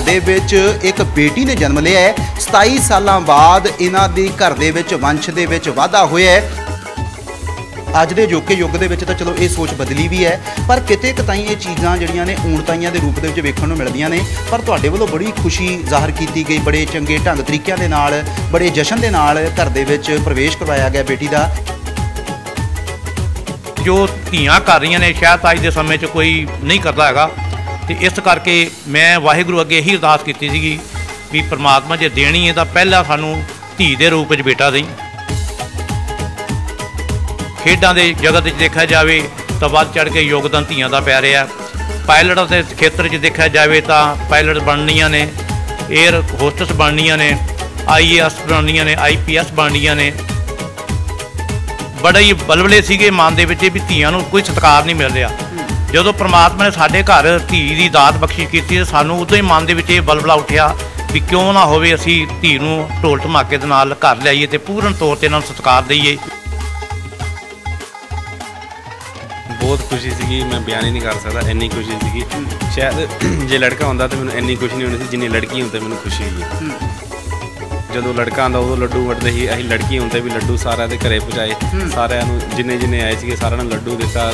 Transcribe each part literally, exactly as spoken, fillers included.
दे विच एक बेटी ने जन्म लिया है। सताई साल बाद इन्हां दी घर दे विच वंश दे विच वाधा होया है। अज दे जोके युग दे विच तां चलो ये सोच बदली भी है, पर किते कताई ये चीज़ां जिहड़ियां ने ऊणताइयां दे रूप दे विच वेखण नूं मिलदियां ने। पर तुहाडे वल्लों बड़ी खुशी ज़ाहिर कीती गई, बड़े चंगे ढंग तरीकिਆਂ दे नाल, बड़े जशन दे नाल घर दे विच प्रवेश करवाया गया बेटी दा। जो धीआं कर रही ने शायद अज के समय च कोई नहीं करता हैगा, तो इस करके मैं वाहिगुरू अगे यही अरदास की सी भी परमात्मा जे देनी है तो पहला सानू धी के रूप में बेटा दई। खेडां दे जगत च देखा जाए तो वध चढ़ के योगदान धीआं दा पै रहा। पायलट के खेत्र च देखा जाए तो पायलट बननियां ने, एयर होस्टस बननियां ने, आई ए एस बननियां ने, आई पी एस बननियां ने। बड़े ही बलबले सीगे मन दे विच भी धीआं नूं कोई सत्कार नहीं मिल रहा। जदों परमात्मा ने साडे घर धी दी दात बख्शिश की, सानूं उदों ही मन दे विच ये बलबला उठिया भी क्यों ना होवे असीं धी नूं ढोल धमाके दे नाल घर लिआईए ते पूर्ण तौर ते इन्हां नूं सत्कार दईए। बहुत खुशी सी, मैं बयान ही नहीं कर सकता, इन्नी खुशी सी। शायद जे लड़का होंदा तो मैनूं इन्नी खुशी नहीं होनी सी जिन्नी लड़की होंदी मैनूं खुशी हुई है। जदों लड़का आंदा उदों लड्डू वटदे ही, असीं लड़की होंदे भी लड्डू सारिਆਂ ਦੇ घरे पहुँचाए, सारिਆਂ ਨੂੰ जिन्ने जिन्ने आए सी सारिਆਂ ਨੂੰ लड्डू दिता।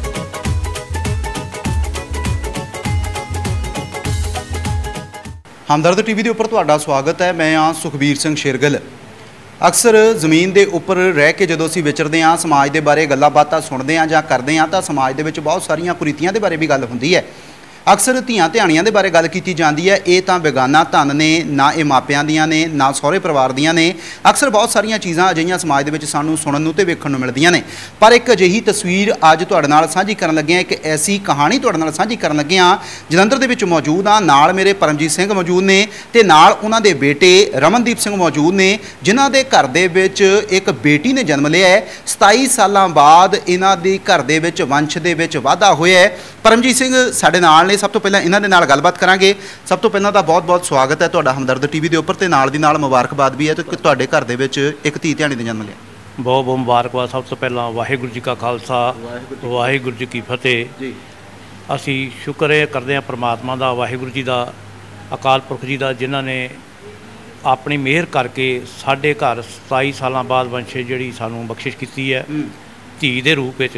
हमदर्द टीवी के उपर तुहाडा स्वागत है। मैं हाँ सुखबीर सिंह शेरगिल। अक्सर जमीन के उपर रह के जदों असीं विचरदे हाँ, समाज के बारे गल्लां बातां सुणदे हाँ जां करदे हाँ, तां समाज दे विच बहुत सारियां कुरीतियां दे बारे भी गल हुंदी है। अक्सर धीआं धिआणियां दे बारे गल कीती जाती है, ये तां बेगाना धन ने, ना ये मापियां दियां ने, ना सहुरे परिवार दियां ने। अक्सर बहुत सारियां चीज़ां अजिहियां समाज दे विच सानूं सुणन नूं ते वेखण नूं मिलदियां ने। पर एक अजिही तस्वीर अज तुहाडे नाल साझी करन लगे हां, एक ऐसी कहानी तुहाडे नाल साझी करन लगे हां। जलंधर दे विच मौजूद हां, नाल मेरे परमजीत सिंह मौजूद ने ते नाल उन्हां दे बेटे रमनदीप सिंह मौजूद ने, जिन्हां दे घर दे विच एक बेटी ने जन्म लिया है। सताई साल बाद इन्हां दी घर दे विच वंश दे विच वाधा होया है। परमजीत सिंह साडे नाल ने, सब तो पहलां इन्हां दे नाल गलबात करांगे। सब तो पहलां तां बहुत बहुत स्वागत है तुहाडा हमदर्द टीवी के उपर, ते नाल दी नाल मुबारकबाद भी है कि तुहाडे घर दे विच एक धी धिआणी ने जन्म लिया। बहुत बहुत मुबारकबाद। सब तो पहला वाहिगुरू जी का खालसा, वाहिगुरू जी की फतेह। असी शुक्र करते हैं परमात्मा का, वाहिगुरू जी का, अकाल पुरख जी का, जिन्हों ने अपनी मेहर करके साढ़े घर सताई साल बाद वंश जी सानू बख्शिश की है धी के रूप में।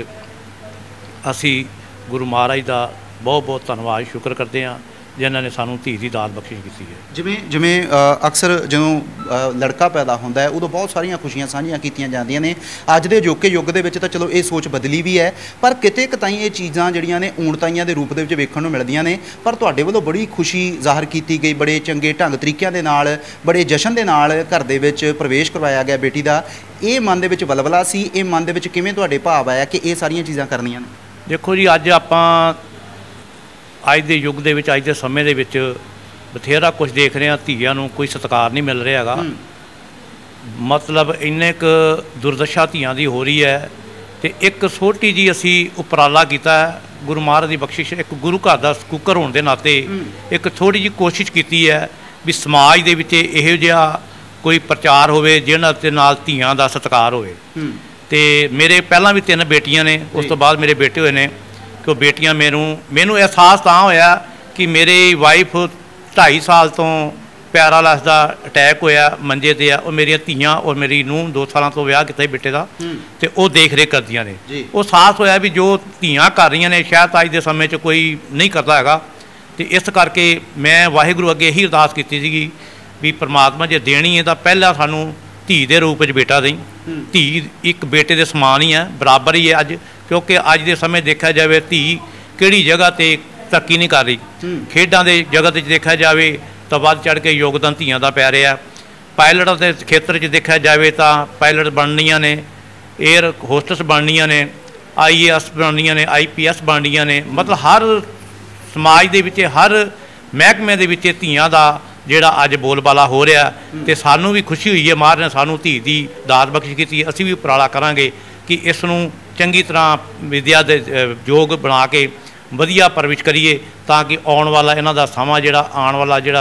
असी गुरु महाराज का बहुत बहुत धन्यवाद शुक्र करते हैं जिन्होंने सानू धी की दात बख्शिश की है। जिमें जिमें अक्सर जो लड़का पैदा होता है उदों बहुत सारिया खुशियां साझियां कीतियां जांदियां ने। अज दे जोके युग दे विच तां चलो ये सोच बदली भी है, पर किते कताई ये चीज़ां जिहड़ियां ने ऊणताइयां दे रूप दे विच वेखण नूं मिलदियां ने। पर तुहाडे वल्लों बड़ी खुशी ज़ाहिर कीती गई, बड़े चंगे ढंग तरीकिਆਂ दे नाल, बड़े जशन दे नाल घर दे विच प्रवेश करवाया गया बेटी दा। ये मन दे विच बलबला सी, ये मन दे विच किवें तुहाडे भाव आया कि ये सारियां चीज़ां करनियां ने? देखो जी, अज आपां अज के युग के अज के समय के बथेरा कुछ देख रहे हैं, धीआं नूं कोई सत्कार नहीं मिल रहा है। मतलब इन्ने क दुर्दशा धीआं दी हो रही है। तो एक छोटी जी असी उपराला किया गुरु महाराज की बख्शिश, एक गुरु घर का स्कूकर होने के नाते एक थोड़ी जी कोशिश की है भी समाज के विच इहो जिहा कोई प्रचार होवे जिन्हां दे नाल धीआं दा सत्कार होवे। तो मेरे पहला भी तीन बेटियां ने, उस तो बाद मेरे बेटे हुए ने। कि बेटियां मैनू मैनू एहसास तां होया कि मेरी वाइफ ढाई साल तो पैरालाइस का अटैक होया, मंजे ते आ, और मेरिया धीआं और मेरी नूंह दो साल तो विआह किया बेटे का, तो वह देख रेख करदियां ने। वो साहस होया भी जो धीआं कर रही ने शायद अज के समय च कोई नहीं करता हैगा। तो इस करके मैं वाहिगुरू अगे यही अरदास की सी भी परमात्मा जे देनी है तो पहला सानू धी के रूप में बेटा दई। धी एक बेटे के समान ही है, बराबर ही है अज, क्योंकि अज के समय देखा जाए धी किहड़ी जगह पर तरक्की नहीं कर रही। खेडां दे जगत देखा जाए तो वध चढ़ के योगदान धीआं दा पै रहा। पायलट के खेत्र च देखा जाए तो पायलट बननियां ने, एयर होस्टस बननियां ने, आई ए एस बननियां ने, आई पी एस बननियां ने। मतलब हर समाज दे विच, हर महकमे दे विच धीआं दा जिहड़ा अज बोलबाला हो रहा। तो सानू भी खुशी हुई है, महाराज ने सानू धी दी दात बख्शिश की। असी भी उपराला करांगे कि इस नूं चंगी तरह विद्या दे योग बना के वधिया परवरिश करिए ताकि आने वाला इन्हां दा समां जिहड़ा आने वाला जिहड़ा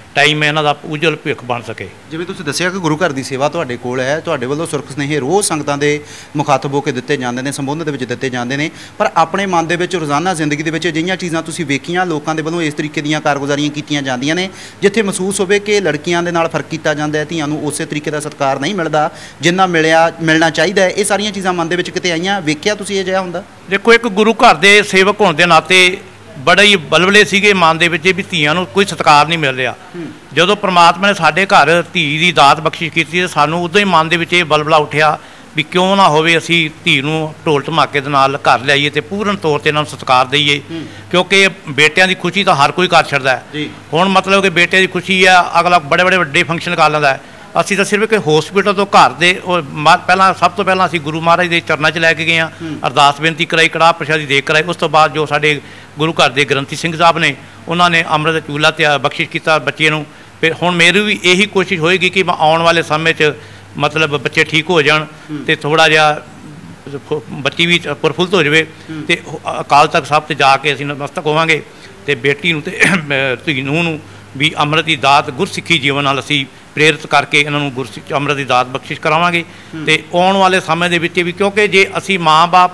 ਟਾਈਮ ਇਹਨਾਂ ਦਾ ਉਜਲ ਭਵਿੱਖ ਬਣ ਸਕੇ। ਜਿਵੇਂ ਤੁਸੀਂ ਦੱਸਿਆ ਕਿ ਗੁਰੂ ਘਰ ਦੀ ਸੇਵਾ ਤੁਹਾਡੇ ਕੋਲ ਹੈ, ਤੁਹਾਡੇ ਵੱਲੋਂ ਸੁਰਖ ਸੁਨੇਹੇ ਰੋਜ਼ ਸੰਗਤਾਂ ਦੇ ਮੁਖਾਤਬ ਹੋ ਕੇ ਦਿੱਤੇ ਜਾਂਦੇ ਨੇ, ਸੰਬੋਧਨ ਦੇ ਵਿੱਚ ਦਿੱਤੇ ਜਾਂਦੇ ਨੇ, ਪਰ ਆਪਣੇ ਮਨ ਦੇ ਵਿੱਚ ਰੋਜ਼ਾਨਾ ਜ਼ਿੰਦਗੀ ਦੇ ਵਿੱਚ ਅਜਿਹੀਆਂ ਚੀਜ਼ਾਂ ਤੁਸੀਂ ਵੇਖੀਆਂ ਲੋਕਾਂ ਦੇ ਵੱਲੋਂ ਇਸ ਤਰੀਕੇ ਦੀਆਂ ਕਾਰਗੁਜ਼ਾਰੀਆਂ ਕੀਤੀਆਂ ਜਾਂਦੀਆਂ ਨੇ ਜਿੱਥੇ ਮਹਿਸੂਸ ਹੋਵੇ ਕਿ ਲੜਕੀਆਂ ਦੇ ਨਾਲ ਫਰਕ ਕੀਤਾ ਜਾਂਦਾ ਹੈ, ਧੀਆਂ ਨੂੰ ਉਸੇ ਤਰੀਕੇ ਦਾ ਸਤਿਕਾਰ ਨਹੀਂ ਮਿਲਦਾ ਜਿੰਨਾ ਮਿਲਿਆ ਮਿਲਣਾ ਚਾਹੀਦਾ ਹੈ, ਇਹ ਸਾਰੀਆਂ ਚੀਜ਼ਾਂ ਮਨ ਦੇ ਵਿੱਚ ਕਿਤੇ ਆਈਆਂ, ਵੇਖਿਆ ਤੁਸੀਂ ਇਹ ਜਿਹਾ ਹੁੰਦਾ? ਦੇਖੋ, ਇੱਕ ਗੁਰੂ ਘਰ ਦੇ ਸੇਵਕ ਹੋਣ ਦੇ ਨਾਤੇ ਬੜੇ ਹੀ ਬਲਬਲੇ ਸੀਗੇ ਮਨ ਦੇ ਵਿੱਚ ਵੀ ਧੀਆਂ ਨੂੰ ਕੋਈ ਸਤਿਕਾਰ ਨਹੀਂ ਮਿਲ ਰਿਹਾ। ਜਦੋਂ ਪ੍ਰਮਾਤਮਾ ਨੇ ਸਾਡੇ ਘਰ ਧੀ ਦੀ ਦਾਤ ਬਖਸ਼ਿਸ਼ ਕੀਤੀ, ਸਾਨੂੰ ਉਦੋਂ ਹੀ ਮਨ ਦੇ ਵਿੱਚ ਇਹ ਬਲਬਲਾ ਉੱਠਿਆ ਵੀ ਕਿਉਂ ਨਾ ਹੋਵੇ ਅਸੀਂ ਧੀ ਨੂੰ ਢੋਲ ਧਮਾਕੇ ਦੇ ਨਾਲ ਘਰ ਲਿਆਈਏ ਤੇ ਪੂਰਨ ਤੌਰ 'ਤੇ ਇਹਨਾਂ ਨੂੰ ਸਤਿਕਾਰ ਦਈਏ, ਕਿਉਂਕਿ ਬੇਟਿਆਂ ਦੀ ਖੁਸ਼ੀ ਤਾਂ ਹਰ ਕੋਈ ਕਰ ਛੱਡਦਾ ਹੈ। ਹੁਣ ਮਤਲਬ ਕਿ ਬੇਟੇ ਦੀ ਖੁਸ਼ੀ ਆ, ਅਗਲਾ ਬੜੇ ਬੜੇ ਵੱਡੇ ਫੰਕਸ਼ਨ ਕਰ ਲੈਂਦਾ ਹੈ, ਅਸੀਂ ਤਾਂ ਸਿਰਫ ਇੱਕ ਹੋਸਪਿਟਲ ਤੋਂ ਘਰ ਦੇ ਉਹ ਪਹਿਲਾਂ ਸਭ ਤੋਂ ਪਹਿਲਾਂ ਅਸੀਂ ਗੁਰੂ ਮਹਾਰਾਜ ਦੇ ਚਰਨਾਂ 'ਚ ਲੈ ਕੇ ਗਏ ਹਾਂ, ਅਰਦਾਸ ਬੇਨਤੀ ਕਰਾਈ, ਕੜਾਹ ਪ੍ਰਸ਼ਾਦੀ ਦੇਗ ਕਰਾਈ। ਉਸ ਤੋਂ ਬਾਅਦ ਜੋ ਸਾਡੇ ਗੁਰੂ ਘਰ ਦੇ ਗ੍ਰੰਥੀ ਸਿੰਘ ਸਾਹਿਬ ਨੇ ਉਹਨਾਂ ਨੇ ਅੰਮ੍ਰਿਤ ਚੂਲਾ ਤੇ ਬਖਸ਼ਿਸ਼ ਕੀਤਾ ਬੱਚੇ ਨੂੰ। ਫਿਰ ਹੁਣ ਮੇਰੀ ਵੀ ਇਹੀ ਕੋਸ਼ਿਸ਼ ਹੋਏਗੀ ਕਿ ਮੈਂ ਆਉਣ ਵਾਲੇ ਸਮੇਂ 'ਚ ਮਤਲਬ ਬੱਚੇ ਠੀਕ ਹੋ ਜਾਣ ਤੇ ਥੋੜ੍ਹਾ ਜਿਹਾ ਬੱਚੀ ਵੀ ਪ੍ਰਫੁੱਲਤ ਹੋ ਜਾਵੇ ਤੇ ਅਕਾਲ ਤਖਤ ਸਾਹਿਬ 'ਤੇ ਜਾ ਕੇ ਅਸੀਂ ਨਤਮਸਤਕ ਹੋਵਾਂਗੇ ਤੇ ਬੇਟੀ ਨੂੰ ਤੇ ਧੀ ਨੂੰਹ ਨੂੰ ਵੀ ਅੰਮ੍ਰਿਤ ਦੀ ਦਾਤ ਗੁਰਸਿੱਖੀ ਜੀਵਨ ਨਾਲ ਅਸੀਂ ਪ੍ਰੇਰਿਤ ਕਰਕੇ ਇਹਨਾਂ ਨੂੰ ਗੁਰਸਿੱਖ ਅੰਮ੍ਰਿਤ ਦੀ ਦਾਤ ਬਖਸ਼ਿਸ਼ ਕਰਾਵਾਂਗੇ। ਤੇ ਆਉਣ ਵਾਲੇ ਸਮੇਂ ਦੇ ਵਿੱਚ ਵੀ, ਕਿਉਂਕਿ ਜੇ ਅਸੀਂ ਮਾਂ-ਬਾਪ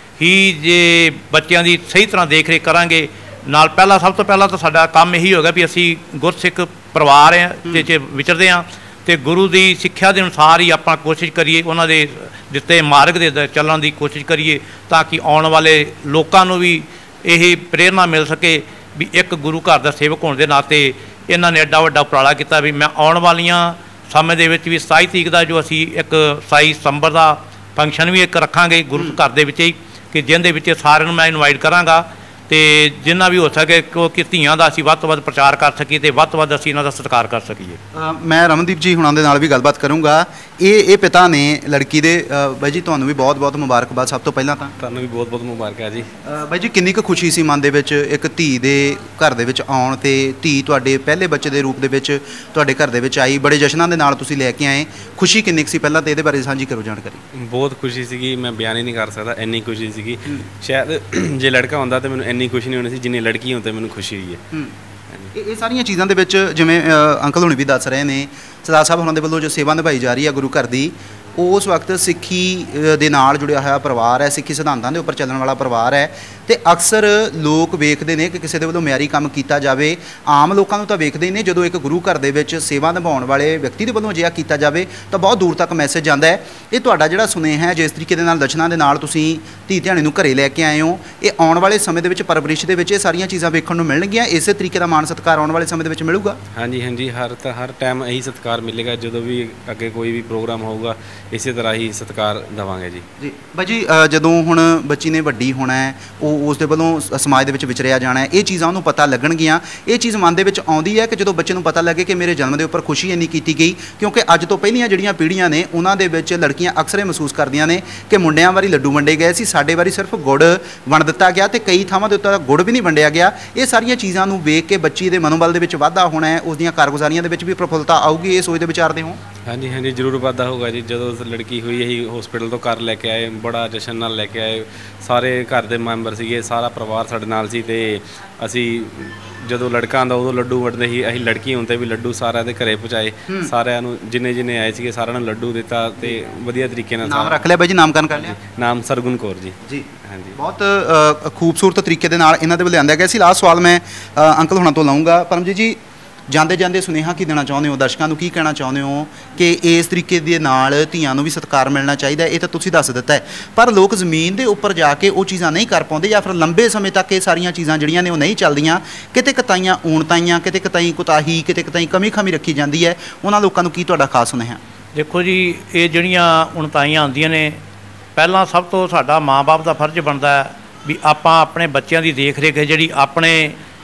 ਹੀ ਜੇ ਬੱਚਿਆਂ ਦੀ ਸਹੀ ਤਰ੍ਹਾਂ ਦੇਖ ਰੇਖ ਕਰਾਂਗੇ, ਨਾਲ ਪਹਿਲਾਂ ਸਭ ਤੋਂ ਪਹਿਲਾਂ ਤਾਂ ਸਾਡਾ ਕੰਮ ਇਹੀ ਹੋਗਾ ਵੀ ਅਸੀਂ ਗੁਰਸਿੱਖ ਪਰਿਵਾਰ ਹੈ ਤੇ 'ਚ ਵਿਚਰਦੇ ਹਾਂ ਤੇ ਗੁਰੂ ਦੀ ਸਿੱਖਿਆ ਦੇ ਅਨੁਸਾਰ ਹੀ ਆਪਾਂ ਕੋਸ਼ਿਸ਼ ਕਰੀਏ, ਉਹਨਾਂ ਦੇ ਦਿੱਤੇ ਮਾਰਗ ਦੇ ਚੱਲਣ ਦੀ ਕੋਸ਼ਿਸ਼ ਕਰੀਏ ਤਾਂ ਕਿ ਆਉਣ ਵਾਲੇ ਲੋਕਾਂ ਨੂੰ ਵੀ ਇਹ ਪ੍ਰੇਰਨਾ ਮਿਲ ਸਕੇ ਵੀ ਇੱਕ ਗੁਰੂ ਘਰ ਦਾ ਸੇਵਕ ਹੋਣ ਦੇ ਨਾਤੇ ਇਹਨਾਂ ਨੇ ਐਡਾ ਵੱਡਾ ਉਪਰਾਲਾ ਕੀਤਾ ਵੀ ਮੈਂ ਆਉਣ ਵਾਲੀਆਂ ਸਮੇਂ ਦੇ ਵਿੱਚ ਵੀ ਸਤਾਈ ਤਰੀਕ ਦਾ ਜੋ ਅਸੀਂ ਇੱਕ ਸਤਾਈ ਸਤੰਬਰ ਦਾ ਫੰਕਸ਼ਨ ਵੀ ਇੱਕ ਰੱਖਾਂਗੇ ਗੁਰੂ ਘਰ ਦੇ ਵਿੱਚ ਹੀ, ਕਿ ਜਿਹਦੇ ਵਿੱਚ ਸਾਰਿਆਂ ਨੂੰ ਮੈਂ ਇਨਵਾਈਟ ਕਰਾਂਗਾ ਤੇ ਜਿੰਨਾ ਵੀ ਹੋ ਸਕੇ ਕਿਉਂਕਿ ਧੀਆਂ ਦਾ ਅਸੀਂ ਵੱਧ ਤੋਂ ਵੱਧ ਪ੍ਰਚਾਰ ਕਰ ਸਕੀਏ ਤੇ ਵੱਧ ਤੋਂ ਵੱਧ ਅਸੀਂ ਇਹਨਾਂ ਦਾ ਸਤਿਕਾਰ ਕਰ ਸਕੀਏ। ਮੈਂ ਰਮਨਦੀਪ ਜੀ ਹੁਣਾਂ ਦੇ ਨਾਲ ਵੀ ਗੱਲਬਾਤ ਕਰੂੰਗਾ। ਇਹ ਇਹ ਪਿਤਾ ਨੇ ਲੜਕੀ ਦੇ। ਬਾਈ ਜੀ ਤੁਹਾਨੂੰ ਵੀ ਬਹੁਤ ਬਹੁਤ ਮੁਬਾਰਕਬਾਦ ਸਭ ਤੋਂ ਪਹਿਲਾਂ ਤਾਂ। ਤੁਹਾਨੂੰ ਵੀ ਬਹੁਤ ਬਹੁਤ ਮੁਬਾਰਕਾਂ ਜੀ। ਬਾਈ ਜੀ ਕਿੰਨੀ ਕੁ ਖੁਸ਼ੀ ਸੀ ਮਨ ਦੇ ਵਿੱਚ ਇੱਕ ਧੀ ਦੇ ਘਰ ਦੇ ਵਿੱਚ ਆਉਣ ਤੇ ਧੀ ਤੁਹਾਡੇ ਪਹਿਲੇ ਬੱਚੇ ਦੇ ਰੂਪ ਦੇ ਵਿੱਚ ਤੁਹਾਡੇ ਘਰ ਦੇ ਵਿੱਚ ਆਈ, ਬੜੇ ਜਸ਼ਨਾਂ ਦੇ ਨਾਲ ਤੁਸੀਂ ਲੈ ਕੇ ਆਏ, ਖੁਸ਼ੀ ਕਿੰਨੀ ਕੁ ਸੀ ਪਹਿਲਾਂ ਤੇ ਇਹਦੇ ਬਾਰੇ ਸਾਂਝੀ ਕਰੋ ਜਾਣਕਾਰੀ। ਬਹੁਤ ਖੁਸ਼ੀ ਸੀਗੀ, ਮੈਂ ਬਿਆਨ ਹੀ ਨਹੀਂ ਕਰ ਸਕਦਾ, ਇੰਨੀ ਖੁਸ਼ੀ ਸੀਗੀ। ਸ਼ਾਇਦ ਜੇ ਲੜਕਾ ਹੁੰਦਾ ਤਾਂ ਮੈਨੂੰ ਇੰਨੀ ਖੁਸ਼ੀ ਨਹੀਂ ਹੋਣੀ ਸੀ ਜਿੰਨੀ ਲੜਕੀ ਹੋਣ ਤੇ ਮੈਨੂੰ ਖੁਸ਼ੀ ਹੋਈ ਹੈ। ਇਹ ਸਾਰੀਆਂ ਚੀਜ਼ਾਂ ਦੇ ਵਿੱਚ ਜਿਵੇਂ ਅੰਕਲ ਹੁਣੀ ਵੀ ਦੱਸ ਰਹੇ ਨੇ, ਸਰਦਾਰ ਸਾਹਿਬ ਉਹਨਾਂ ਦੇ ਵੱਲੋਂ ਜੋ ਸੇਵਾ ਨਿਭਾਈ ਜਾ ਰਹੀ ਹੈ ਗੁਰੂ ਘਰ ਦੀ, ਉਸ ਵਕਤ ਸਿੱਖੀ ਦੇ ਨਾਲ ਜੁੜਿਆ ਹੋਇਆ ਪਰਿਵਾਰ ਹੈ, ਸਿੱਖੀ ਸਿਧਾਂਤਾਂ ਦੇ ਉੱਪਰ ਚੱਲਣ ਵਾਲਾ ਪਰਿਵਾਰ ਹੈ ਤੇ ਅਕਸਰ ਲੋਕ ਵੇਖਦੇ ਨੇ ਕਿ ਕਿਸੇ ਦੇ ਵੱਲੋਂ ਮਿਆਰੀ ਕੰਮ ਕੀਤਾ ਜਾਵੇ। ਆਮ ਲੋਕਾਂ ਨੂੰ ਤਾਂ ਵੇਖਦੇ ਹੀ ਨੇ, ਜਦੋਂ ਇੱਕ ਗੁਰੂ ਘਰ ਦੇ ਵਿੱਚ ਸੇਵਾ ਨਿਭਾਉਣ ਵਾਲੇ ਵਿਅਕਤੀ ਦੇ ਵੱਲੋਂ ਅਜਿਹਾ ਕੀਤਾ ਜਾਵੇ ਤਾਂ ਬਹੁਤ ਦੂਰ ਤੱਕ ਮੈਸੇਜ ਜਾਂਦਾ ਹੈ। ਇਹ ਤੁਹਾਡਾ ਜਿਹੜਾ ਸੁਨੇਹਾ ਹੈ, ਜਿਸ ਤਰੀਕੇ ਦੇ ਨਾਲ ਦਰਸ਼ਨਾਂ ਦੇ ਨਾਲ ਤੁਸੀਂ ਧੀ ਧਿਆਣੀ ਨੂੰ ਘਰੇ ਲੈ ਕੇ ਆਏ ਹੋ, ਇਹ ਆਉਣ ਵਾਲੇ ਸਮੇਂ ਦੇ ਵਿੱਚ ਪਰਵਰਿਸ਼ ਦੇ ਵਿੱਚ ਇਹ ਸਾਰੀਆਂ ਚੀਜ਼ਾਂ ਵੇਖਣ ਨੂੰ ਮਿਲਣਗੀਆਂ, ਇਸੇ ਤਰੀਕੇ ਦਾ ਮਾਣ ਸਤਿਕਾਰ ਆਉਣ ਵਾਲੇ ਸਮੇਂ ਦੇ ਵਿੱਚ ਮਿਲੂਗਾ। ਹਾਂਜੀ ਹਾਂਜੀ, ਹਰ ਤਾਂ ਹਰ ਟਾਈਮ ਇਹੀ ਸਤਿਕਾਰ ਮਿਲੇਗਾ, ਜਦੋਂ ਵੀ ਅੱਗੇ ਕੋਈ ਵੀ ਪ੍ਰੋਗਰਾਮ ਹੋਊਗਾ ਇਸੇ ਤਰ੍ਹਾਂ ਹੀ ਸਤਿਕਾਰ ਦੇਵਾਂਗੇ ਜੀ। ਜੀ ਬਾਈ ਜੀ, ਜਦੋਂ ਹੁਣ ਬੱਚੀ ਨੇ ਵੱਡੀ ਹੋਣਾ ਹੈ, ਉਹ ਉਸ ਦੇ ਵੱਲੋਂ ਸਮਾਜ ਦੇ ਵਿੱਚ ਵਿਚਰਿਆ ਜਾਣਾ ਹੈ, ਇਹ ਚੀਜ਼ਾਂ ਉਹਨੂੰ ਪਤਾ ਲੱਗਣਗੀਆਂ। ਇਹ ਚੀਜ਼ ਮਨ ਦੇ ਵਿੱਚ ਆਉਂਦੀ ਹੈ ਕਿ ਜਦੋਂ ਬੱਚੇ ਨੂੰ ਪਤਾ ਲੱਗੇ ਕਿ ਮੇਰੇ ਜਨਮ ਦੇ ਉੱਪਰ ਖੁਸ਼ੀ ਇੰਨੀ ਕੀਤੀ ਗਈ, ਕਿਉਂਕਿ ਅੱਜ ਤੋਂ ਪਹਿਲੀਆਂ ਜਿਹੜੀਆਂ ਪੀੜ੍ਹੀਆਂ ਨੇ ਉਹਨਾਂ ਦੇ ਵਿੱਚ ਲੜਕੀਆਂ ਅਕਸਰ ਇਹ ਮਹਿਸੂਸ ਕਰਦੀਆਂ ਨੇ ਕਿ ਮੁੰਡਿਆਂ ਵਾਰੀ ਲੱਡੂ ਵੰਡੇ ਗਏ ਸੀ, ਸਾਡੇ ਵਾਰੀ ਸਿਰਫ ਗੁੜ ਵੰਡ ਦਿੱਤਾ ਗਿਆ ਤੇ ਕਈ ਥਾਵਾਂ ਦੇ ਉੱਤੇ ਗੁੜ ਵੀ ਨਹੀਂ ਵੰਡਿਆ ਗਿਆ। ਇਹ ਸਾਰੀਆਂ ਚੀਜ਼ਾਂ ਨੂੰ ਵੇਖ ਕੇ ਬੱਚੀ ਦੇ ਮਨੋਬਲ ਦੇ ਵਿੱਚ ਵਾਧਾ ਹੋਣਾ ਹੈ, ਉਸ ਦੀਆਂ ਕਾਰਗੁਜ਼ਾਰੀਆਂ ਦੇ ਵਿੱਚ ਵੀ ਪ੍ਰਫੁੱਲਤਾ ਆਊਗੀ, ਇਹ ਸੋਚਦੇ ਵਿਚਾਰਦੇ ਹੋ? ਹਾਂਜੀ ਹਾਂਜੀ, ਜ਼ਰੂਰ ਵਾਧਾ ਹੋਊਗਾ ਜੀ। ਜਦੋਂ ਲੜਕੀ ਹੋਈ ਅਸੀਂ ਹਸਪੀਟਲ ਤੋਂ ਘਰ ਲੈ ਕੇ ਆਏ, ਬੜਾ ਜਸ਼ਨ ਨਾਲ ਲੈ ਕੇ ਆਏ, ਸਾਰੇ ਘਰ ਦੇ ਮੈਂਬਰ ਸੀਗੇ, ਸਾਰਾ ਪਰਿਵਾਰ ਸਾਡੇ ਨਾਲ ਸੀ ਤੇ ਅਸੀਂ ਜਦੋਂ ਲੜਕਾ ਆਉਂਦਾ ਉਦੋਂ ਲੱਡੂ ਵੰਡਦੇ ਸੀ, ਅਸੀਂ ਲੜਕੀ ਹੁੰਦੇ ਵੀ ਲੱਡੂ ਸਾਰਿਆਂ ਦੇ ਘਰੇ ਪਹੁੰਚਾਏ, ਸਾਰਿਆਂ ਨੂੰ ਜਿੰਨੇ ਜਿੰਨੇ ਆਏ ਸੀਗੇ ਸਾਰਿਆਂ ਨੂੰ ਲੱਡੂ ਦਿੱਤਾ ਤੇ ਵਧੀਆ ਤਰੀਕੇ ਨਾਲ। ਨਾਮ ਰੱਖ ਲਿਆ ਬਾਈ ਜੀ, ਨਾਮਕਰਨ ਕਰ ਲਿਆ? ਨਾਮ ਸਰਗੁਣ ਕੌਰ ਜੀ। ਜੀ ਹਾਂਜੀ, ਬਹੁਤ ਖੂਬਸੂਰਤ ਤਰੀਕੇ ਦੇ ਨਾਲ ਇਹਨਾਂ ਦੇ ਵੱਲ ਲਿਆਂਦਾ ਗਿਆ ਸੀ। ਲਾਸਟ ਸਵਾਲ ਮੈਂ ਅੰਕਲ ਹੁਣਾਂ ਤੋਂ ਲਾਊਂਗਾ। ਪਰਮਜੀਤ ਜੀ, ਜਾਂਦੇ ਜਾਂਦੇ ਸੁਨੇਹਾ ਕੀ ਦੇਣਾ ਚਾਹੁੰਦੇ ਹੋ ਦਰਸ਼ਕਾਂ ਨੂੰ, ਕੀ ਕਹਿਣਾ ਚਾਹੁੰਦੇ ਹੋ ਕਿ ਇਸ ਤਰੀਕੇ ਦੇ ਨਾਲ ਧੀਆਂ ਨੂੰ ਵੀ ਸਤਿਕਾਰ ਮਿਲਣਾ ਚਾਹੀਦਾ? ਇਹ ਤਾਂ ਤੁਸੀਂ ਦੱਸ ਦਿੱਤਾ ਹੈ, ਪਰ ਲੋਕ ਜ਼ਮੀਨ ਦੇ ਉੱਪਰ ਜਾ ਕੇ ਉਹ ਚੀਜ਼ਾਂ ਨਹੀਂ ਕਰ ਪਾਉਂਦੇ, ਜਾਂ ਫਿਰ ਲੰਬੇ ਸਮੇਂ ਤੱਕ ਇਹ ਸਾਰੀਆਂ ਚੀਜ਼ਾਂ ਜਿਹੜੀਆਂ ਨੇ ਉਹ ਨਹੀਂ ਚੱਲਦੀਆਂ, ਕਿਤੇ ਕਤਾਈਆਂ ਊਣਤਾਈਆਂ, ਕਿਤੇ ਕਤਾਈ ਕੁਤਾਹੀ, ਕਿਤੇ ਕਤਾਈ ਕਮੀ ਖਾਮੀ ਰੱਖੀ ਜਾਂਦੀ ਹੈ, ਉਹਨਾਂ ਲੋਕਾਂ ਨੂੰ ਕੀ ਤੁਹਾਡਾ ਖਾਸ ਸੁਨੇਹਾ? ਦੇਖੋ ਜੀ, ਇਹ ਜਿਹੜੀਆਂ ਊਣਤਾਈਆਂ ਆਉਂਦੀਆਂ ਨੇ, ਪਹਿਲਾਂ ਸਭ ਤੋਂ ਸਾਡਾ ਮਾਂ-ਬਾਪ ਦਾ ਫਰਜ਼ ਬਣਦਾ ਹੈ ਵੀ ਆਪਾਂ ਆਪਣੇ ਬੱਚਿਆਂ ਦੀ ਦੇਖ ਰੇਖ ਜਿਹੜੀ ਆਪਣੇ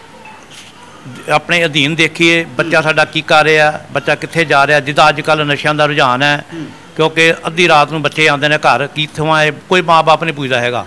ਆਪਣੇ ਅਧੀਨ ਦੇਖੀਏ, ਬੱਚਾ ਸਾਡਾ ਕੀ ਕਰ ਰਿਹਾ, ਬੱਚਾ ਕਿੱਥੇ ਜਾ ਰਿਹਾ। ਜਿੱਦਾਂ ਅੱਜ ਕੱਲ੍ਹ ਨਸ਼ਿਆਂ ਦਾ ਰੁਝਾਨ ਹੈ, ਕਿਉਂਕਿ ਅੱਧੀ ਰਾਤ ਨੂੰ ਬੱਚੇ ਆਉਂਦੇ ਨੇ ਘਰ, ਕਿੱਥੋਂ ਆਏ, ਕੋਈ ਮਾਂ ਬਾਪ ਨਹੀਂ ਪੁੱਛਦਾ ਹੈਗਾ,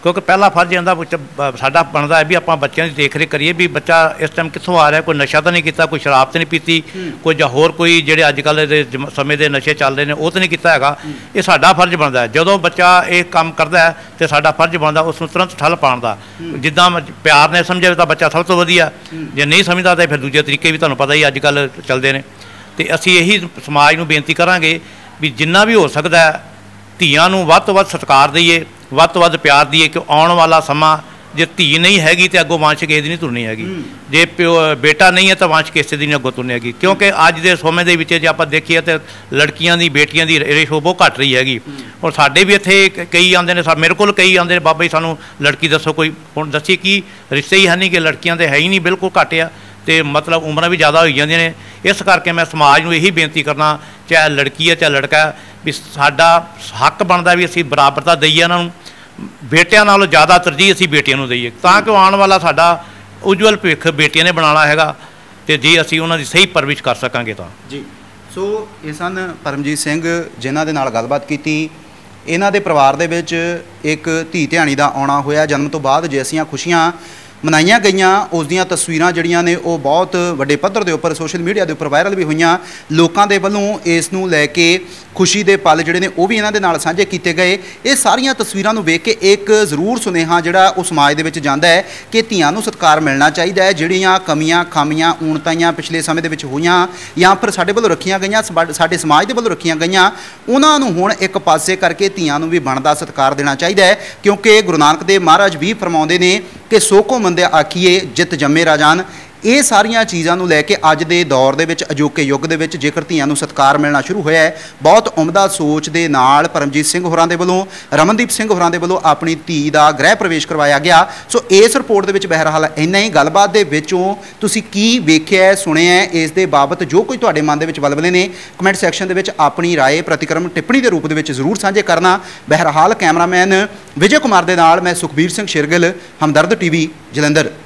ਕਿਉਂਕਿ ਪਹਿਲਾ ਫਰਜ਼ ਇਹਦਾ ਵਿੱਚ ਸਾਡਾ ਬਣਦਾ ਹੈ ਵੀ ਆਪਾਂ ਬੱਚਿਆਂ ਦੀ ਦੇਖ ਰੇਖ ਕਰੀਏ ਵੀ ਬੱਚਾ ਇਸ ਟਾਈਮ ਕਿੱਥੋਂ ਆ ਰਿਹਾ, ਕੋਈ ਨਸ਼ਾ ਤਾਂ ਨਹੀਂ ਕੀਤਾ, ਕੋਈ ਸ਼ਰਾਬ ਤਾਂ ਨਹੀਂ ਪੀਤੀ, ਕੋਈ ਜਾਂ ਹੋਰ ਕੋਈ ਜਿਹੜੇ ਅੱਜ ਕੱਲ੍ਹ ਦੇ ਜਮ- ਸਮੇਂ ਦੇ ਨਸ਼ੇ ਚੱਲ ਰਹੇ ਨੇ ਉਹ ਤਾਂ ਨਹੀਂ ਕੀਤਾ ਹੈਗਾ। ਇਹ ਸਾਡਾ ਫਰਜ਼ ਬਣਦਾ ਹੈ। ਜਦੋਂ ਬੱਚਾ ਇਹ ਕੰਮ ਕਰਦਾ ਹੈ ਤੇ ਸਾਡਾ ਫਰਜ਼ ਬਣਦਾ ਉਸ ਨੂੰ ਤੁਰੰਤ ਠੱਲ ਪਾਉਣ ਦਾ। ਜਿੱਦਾਂ ਮ- ਪਿਆਰ ਨੇ ਸਮਝੇ ਤਾਂ ਬੱਚਾ ਸਭ ਤੋਂ ਵਧੀਆ, ਜੇ ਨਹੀਂ ਸਮਝਦਾ ਤਾਂ ਫਿਰ ਦੂਜੇ ਤਰੀਕੇ ਵੀ ਤੁਹਾਨੂੰ ਪਤਾ ਹੀ ਅੱਜ ਕੱਲ੍ਹ ਚੱਲਦੇ ਨੇ। ਤੇ ਅਸੀਂ ਇਹੀ ਸਮਾਜ ਨੂੰ ਬੇਨਤੀ ਕਰਾਂਗੇ ਵੀ ਜਿੰਨਾ ਵੀ ਹੋ ਸਕਦਾ ਹੈ ਧੀਆਂ ਨੂੰ ਵੱਧ ਤੋਂ ਵੱਧ ਸਤਿਕਾਰ ਦਈਏ, ਵੱਧ ਤੋਂ ਵੱਧ ਪਿਆਰ ਦਈਏ ਕਿ ਆਉਣ ਵਾਲਾ ਸਮਾਂ ਜੇ ਧੀ ਨਹੀਂ ਹੈਗੀ ਤੇ ਅੱਗੋਂ ਵੰਸ਼ ਕਿਸੇ ਦੀ ਨਹੀਂ ਤੁਰਨੀ ਹੈਗੀ, ਜੇ ਪਿਓ ਬੇਟਾ ਨਹੀਂ ਹੈ ਤਾਂ ਵੰਸ਼ ਕਿਸੇ ਦੀ ਨਹੀਂ ਅੱਗੋਂ ਤੁਰਨੀ ਹੈਗੀ। ਕਿਉਂਕਿ ਅੱਜ ਦੇ ਸਮੇਂ ਦੇ ਵਿੱਚ ਜੇ ਆਪਾਂ ਦੇਖੀਏ ਤਾਂ ਲੜਕੀਆਂ ਦੀ ਬੇਟੀਆਂ ਦੀ ਰੇਸ਼ੋ ਬਹੁਤ ਘੱਟ ਰਹੀ ਹੈਗੀ। ਔਰ ਸਾਡੇ ਵੀ ਇੱਥੇ ਕ- ਕਈ ਆਉਂਦੇ ਨੇ, ਸਾ- ਮੇਰੇ ਕੋਲ ਕਈ ਆਉਂਦੇ ਨੇ, ਬਾਬਾ ਜੀ ਸਾਨੂੰ ਲੜਕੀ ਦੱਸੋ ਕੋਈ। ਹੁਣ ਦੱਸੀਏ ਕੀ ਰਿਸ਼ਤੇ ਹੀ ਹੈ ਨਹੀਂ ਕਿ ਲੜਕੀਆਂ ਤੇ ਹੈ ਹੀ ਨਹੀਂ, ਬਿਲਕੁਲ ਘੱਟ ਆ ਤੇ ਮਤਲਬ ਉਮਰਾਂ ਵੀ ਜ਼ਿਆਦਾ ਹੋਈ ਜਾਂਦੀਆਂ ਨੇ। ਇਸ ਕਰਕੇ ਮੈਂ ਸਮਾਜ ਨੂੰ ਇਹੀ ਬੇਨਤੀ ਕਰਨਾ, ਚਾਹੇ ਲੜਕੀ ਹੈ ਚਾਹੇ ਲੜਕਾ ਹੈ, ਵੀ ਸਾਡਾ ਹੱਕ ਬਣਦਾ ਵੀ ਅਸੀਂ ਬਰਾਬਰਤਾ ਦਈਏ ਇਹਨਾਂ ਨੂੰ, ਬੇਟਿਆਂ ਨਾਲੋਂ ਜ਼ਿਆਦਾ ਤਰਜੀਹ ਅਸੀਂ ਬੇਟੀਆਂ ਨੂੰ ਦਈਏ ਤਾਂ ਕਿ ਆਉਣ ਵਾਲਾ ਸਾਡਾ ਉਜਵਲ ਭਵਿੱਖ ਬੇਟੀਆਂ ਨੇ ਬਣਾਉਣਾ ਹੈਗਾ ਤੇ ਜੇ ਅਸੀਂ ਉਹਨਾਂ ਦੀ ਸਹੀ ਪਰਵਰਿਸ਼ ਕਰ ਸਕਾਂਗੇ ਤਾਂ। ਜੀ, ਸੋ ਇਹ ਸਨ ਪਰਮਜੀਤ ਸਿੰਘ ਜਿਨ੍ਹਾਂ ਦੇ ਨਾਲ ਗੱਲਬਾਤ ਕੀਤੀ। ਇਹਨਾਂ ਦੇ ਪਰਿਵਾਰ ਦੇ ਵਿੱਚ ਇੱਕ ਧੀ ਧਿਆਣੀ ਦਾ ਆਉਣਾ ਹੋਇਆ। ਜਨਮ ਤੋਂ ਬਾਅਦ ਜੈਸੀਆਂ ਖੁਸ਼ੀਆਂ ਮਨਾਈਆਂ ਗਈਆਂ ਉਸ ਦੀਆਂ ਤਸਵੀਰਾਂ ਜਿਹੜੀਆਂ ਨੇ ਉਹ ਬਹੁਤ ਵੱਡੇ ਪੱਧਰ ਦੇ ਉੱਪਰ ਸੋਸ਼ਲ ਮੀਡੀਆ ਦੇ ਉੱਪਰ ਵਾਇਰਲ ਵੀ ਹੋਈਆਂ। ਲੋਕਾਂ ਦੇ ਵੱਲੋਂ ਇਸ ਨੂੰ ਲੈ ਕੇ ਖੁਸ਼ੀ ਦੇ ਪਲ ਜਿਹੜੇ ਨੇ ਉਹ ਵੀ ਇਹਨਾਂ ਦੇ ਨਾਲ ਸਾਂਝੇ ਕੀਤੇ ਗਏ। ਇਹ ਸਾਰੀਆਂ ਤਸਵੀਰਾਂ ਨੂੰ ਵੇਖ ਕੇ ਇੱਕ ਜ਼ਰੂਰ ਸੁਨੇਹਾ ਜਿਹੜਾ ਉਹ ਸਮਾਜ ਦੇ ਵਿੱਚ ਜਾਂਦਾ ਹੈ ਕਿ ਧੀਆਂ ਨੂੰ ਸਤਿਕਾਰ ਮਿਲਣਾ ਚਾਹੀਦਾ ਹੈ। ਜਿਹੜੀਆਂ ਕਮੀਆਂ ਖਾਮੀਆਂ ਊਣਤਾਈਆਂ ਪਿਛਲੇ ਸਮੇਂ ਦੇ ਵਿੱਚ ਹੋਈਆਂ ਜਾਂ ਫਿਰ ਸਾਡੇ ਵੱਲੋਂ ਰੱਖੀਆਂ ਗਈਆਂ, ਸਬਾ- ਸਾਡੇ ਸਮਾਜ ਦੇ ਵੱਲੋਂ ਰੱਖੀਆਂ ਗਈਆਂ, ਉਹਨਾਂ ਨੂੰ ਹੁਣ ਇੱਕ ਪਾਸੇ ਕਰਕੇ ਧੀਆਂ ਨੂੰ ਵੀ ਬਣਦਾ ਸਤਿਕਾਰ ਦੇਣਾ ਚਾਹੀਦਾ ਹੈ। ਕਿਉਂਕਿ ਗੁਰੂ ਨਾਨਕ ਦੇਵ ਮਹਾਰਾਜ ਵੀ ਫਰਮਾਉਂਦੇ ਨੇ ਕਿ ਸੋ ਕੋ ਮੰਦੇ ਆਖੀਏ ਜਿਤ ਜੰਮੇ ਰਾਜਾਨ। ਇਹ ਸਾਰੀਆਂ ਚੀਜ਼ਾਂ ਨੂੰ ਲੈ ਕੇ ਅੱਜ ਦੇ ਦੌਰ ਦੇ ਵਿੱਚ, ਅਜੋਕੇ ਯੁੱਗ ਦੇ ਵਿੱਚ ਜੇਕਰ ਧੀਆਂ ਨੂੰ ਸਤਿਕਾਰ ਮਿਲਣਾ ਸ਼ੁਰੂ ਹੋਇਆ ਹੈ, ਬਹੁਤ ਉਮਦਾ ਸੋਚ ਦੇ ਨਾਲ ਪਰਮਜੀਤ ਸਿੰਘ ਹੋਰਾਂ ਦੇ ਵੱਲੋਂ, ਰਮਨਦੀਪ ਸਿੰਘ ਹੋਰਾਂ ਦੇ ਵੱਲੋਂ ਆਪਣੀ ਧੀ ਦਾ ਗ੍ਰਹਿ ਪ੍ਰਵੇਸ਼ ਕਰਵਾਇਆ ਗਿਆ। ਸੋ ਇਸ ਰਿਪੋਰਟ ਦੇ ਵਿੱਚ ਬਹਿਰਹਾਲ ਇੰਨਾ ਹੀ। ਗੱਲਬਾਤ ਦੇ ਵਿੱਚੋਂ ਤੁਸੀਂ ਕੀ ਵੇਖਿਆ ਸੁਣਿਆ ਇਸ ਦੇ ਬਾਬਤ ਜੋ ਕੋਈ ਤੁਹਾਡੇ ਮਨ ਦੇ ਵਿੱਚ ਵਲਵਲੇ ਨੇ, ਕਮੈਂਟ ਸੈਕਸ਼ਨ ਦੇ ਵਿੱਚ ਆਪਣੀ ਰਾਏ ਪ੍ਰਤੀਕਰਮ ਟਿੱਪਣੀ ਦੇ ਰੂਪ ਦੇ ਵਿੱਚ ਜ਼ਰੂਰ ਸਾਂਝੇ ਕਰਨਾ। ਬਹਿਰਹਾਲ ਕੈਮਰਾਮੈਨ ਵਿਜੇ ਕੁਮਾਰ ਦੇ ਨਾਲ ਮੈਂ ਸੁਖਬੀਰ ਸਿੰਘ ਸ਼ੇਰਗਿੱਲ, ਹਮਦਰਦ ਟੀਵੀ, ਜਲੰਧਰ।